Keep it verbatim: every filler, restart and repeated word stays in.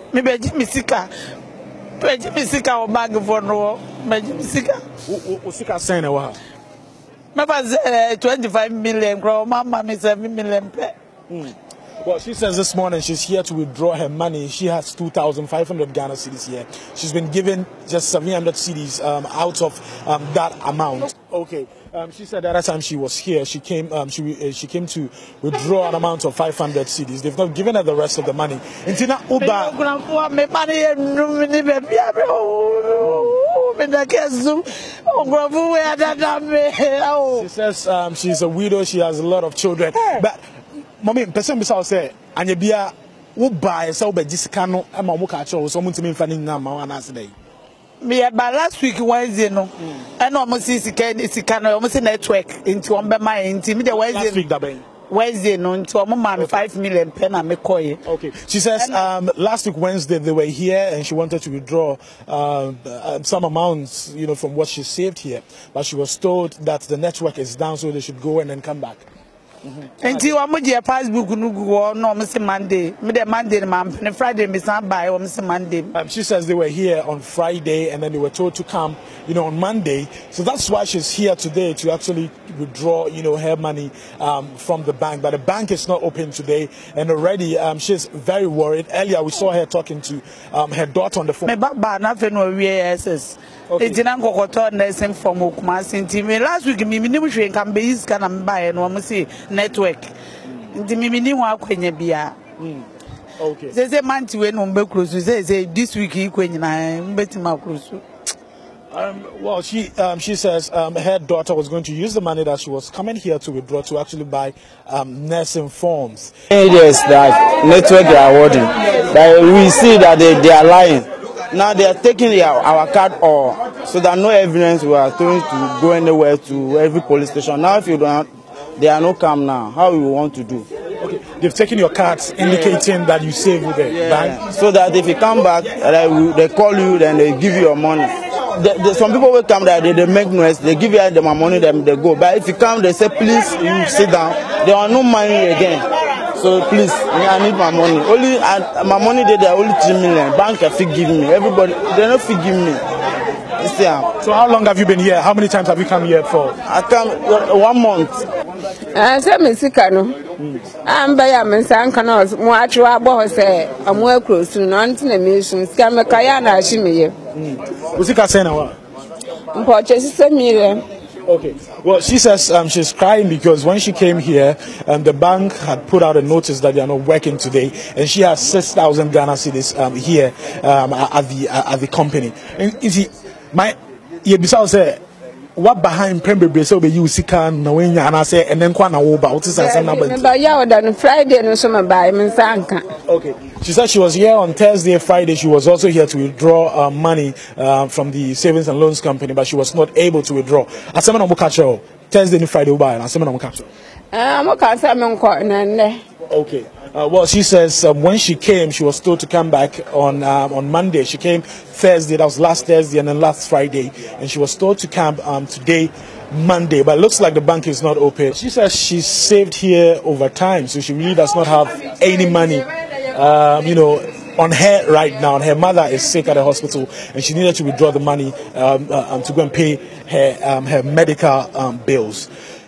Me be Jimmy Sika. Be Jimmy Sika o bag for no. Me Jimmy Sika. O Sika saying a what? Me was twenty-five million. Grow mama me seven million. Mm. Well, she says this morning she's here to withdraw her money. She has two thousand five hundred Ghana cedis here. She's been given just seven hundred cedis um, out of um, that amount. Okay. Um, she said the other time she was here, she came um, she uh, she came to withdraw an amount of five hundred cedis. They've not given her the rest of the money. Intina Uba. She says um, she's a widow. She has a lot of children. But mommy, person beside say, Anyabia, who buy so by Jiscano, and Mamuka, so much to me fanning now, Manas day. Me about last week Wednesday no, and almost see Sikano, almost network into one by my intimate Wednesday. Wednesday no, into a man five million pen and McCoy. Okay. She says um, last week Wednesday they were here and she wanted to withdraw uh, uh, some amounts, you know, from what she saved here, but she was told that the network is down, so they should go and then come back. Until I'm with your passbook, no, no, Mister Monday, Mister Monday, ma'am, and Friday, Miss By or Mister Monday. Um, she says they were here on Friday and then they were told to come, you know, on Monday. So that's why she's here today to actually withdraw, you know, her money um, from the bank. But the bank is not open today, and already um, she's very worried. Earlier, we saw her talking to um, her daughter on the phone. My back, nothing will be S S. It's not going to nursing from Okumas. Last week, me knew she can be his can and buy and almost say network. The Mimini Wakwenya Bia. Okay. There's a man to win on Becruz. Say this week, he when I'm betting my cruise. Um, well, she um, she says um, her daughter was going to use the money that she was coming here to withdraw to actually buy um, nursing forms. Yes, that network they are awarding, but we see that they, they are lying. Now they are taking their, our card or so that no evidence we are going to go anywhere to every police station. Now if you don't, they are not come now. How we want to do? Okay, they've taken your cards indicating that you save with the yeah. bank. So that if you come back, they, they call you, then they give you your money. The, the, some people will come there, they, they make noise, they give you them money, then they go. But if you come, they say please you sit down. There are no money again. So please, I need my money. Only uh, my money they there only three million. Bank can fit give me. Everybody they don't fit give me. Yeah. So how long have you been here? How many times have you come here for? I come uh, one month. I say me sikano. I'm by a man san canos. Mo achwa bo say am we close to no nti na me sun. Sika me kaya na ashi me ye. Usika say na wa? Mpo chesi se million. Okay. Well, she says um, she's crying because when she came here, um, the bank had put out a notice that they are not working today, and she has six thousand Ghana cedis um, here um, at the uh, at the company. And you see, my you say what behind Pembrey so be you see can no when and I say and then kwana wo ba what is that number? But yeah, on Friday no so buy me sanka. Okay. She said she was here on Thursday, Friday. She was also here to withdraw uh, money uh, from the savings and loans company, but she was not able to withdraw. I said, "I'm catch her Thursday and Friday. Buy." I said, "I'm catch her." I'm okay. Okay. Uh, well, she says um, when she came, she was told to come back on um, on Monday. She came Thursday. That was last Thursday, and then last Friday, and she was told to come um, today, Monday. But it looks like the bank is not open. She says she's saved here over time, so she really does not have any money. Um, you know, on her right now, and her mother is sick at the hospital, and she needed to withdraw the money um, uh, um, to go and pay her um, her medical um, bills.